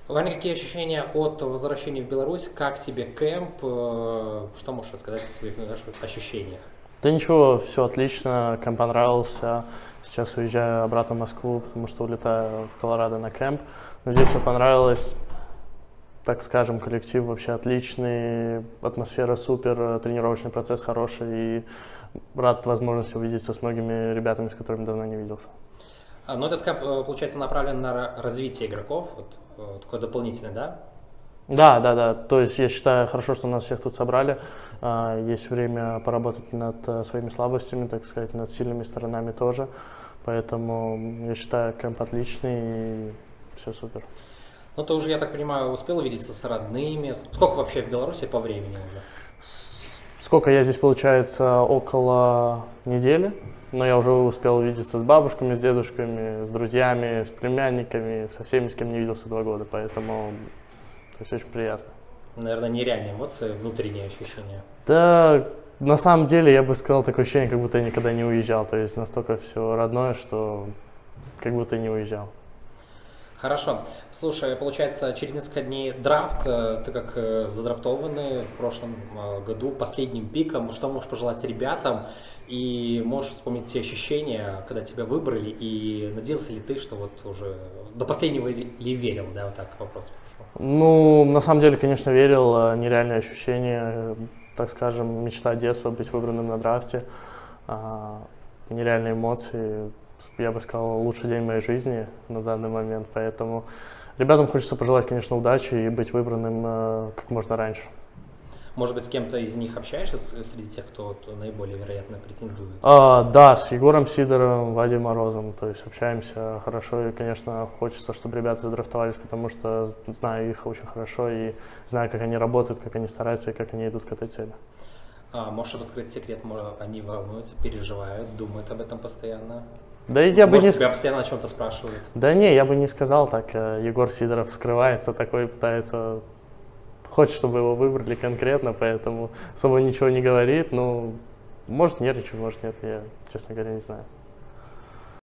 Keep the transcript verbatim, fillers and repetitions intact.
Ваня, какие ощущения от возвращения в Беларусь? Как тебе кемп? Э, Что можешь рассказать о своих, знаешь, вот ощущениях? Да ничего, все отлично, кемп понравился. Сейчас уезжаю обратно в Москву, потому что улетаю в Колорадо на кемп. Но здесь все понравилось, так скажем, коллектив вообще отличный, атмосфера супер, тренировочный процесс хороший. И рад возможности увидеться с многими ребятами, с которыми давно не виделся. А, Ну, этот кемп, э, получается, направлен на ра- развитие игроков, вот, э, такой дополнительный, да? Да, да, да. То есть я считаю, хорошо, что нас всех тут собрали. А, Есть время поработать над э, своими слабостями, так сказать, над сильными сторонами тоже. Поэтому я считаю, кемп отличный и все супер. Ну, ты уже, я так понимаю, успел увидеться с родными. Сколько вообще в Беларуси по времени уже? С- Сколько я здесь, получается, около недели, но я уже успел увидеться с бабушками, с дедушками, с друзьями, с племянниками, со всеми, с кем не виделся два года, поэтому то есть очень приятно. Наверное, нереальные эмоции, внутренние ощущения. Да, на самом деле я бы сказал такое ощущение, как будто я никогда не уезжал, то есть настолько все родное, что как будто и не уезжал. Хорошо. Слушай, получается, через несколько дней драфт. э, Ты как э, задрафтованный в прошлом э, году последним пиком, что можешь пожелать ребятам? И можешь вспомнить все ощущения, когда тебя выбрали, и надеялся ли ты, что вот уже до последнего ли ли верил, да, вот так вопрос пошел. Ну, на самом деле, конечно, верил, э, нереальное ощущение, э, так скажем, мечта детства быть выбранным на драфте, а, нереальные эмоции, я бы сказал, лучший день моей жизни на данный момент, поэтому ребятам хочется пожелать, конечно, удачи и быть выбранным э, как можно раньше. Может быть, с кем-то из них общаешься с- среди тех, кто вот наиболее вероятно претендует? А, да, с Егором Сидоровым, Вадей Морозом, то есть общаемся хорошо, и, конечно, хочется, чтобы ребята задрафтовались, потому что з- знаю их очень хорошо и знаю, как они работают, как они стараются и как они идут к этой цели. А, можешь раскрыть секрет, мо- они волнуются, переживают, думают об этом постоянно? Да и я бы Может, не, с- тебя постоянно о чем-то спрашивают? да не, я бы не сказал так. э, Егор Сидоров скрывается такой, пытается, хочет, чтобы его выбрали конкретно, поэтому особо ничего не говорит. Ну, может, нервничает, может, нет, я, честно говоря, не знаю.